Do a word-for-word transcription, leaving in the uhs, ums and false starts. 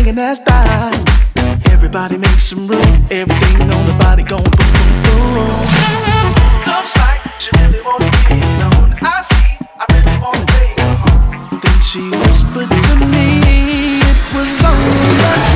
swinging that style. Everybody make some room. Everything on the body gon' boom, boom, boom. Looks like she really wanna get it on. I see, I really wanna take her home. Then she whispered to me, it was over.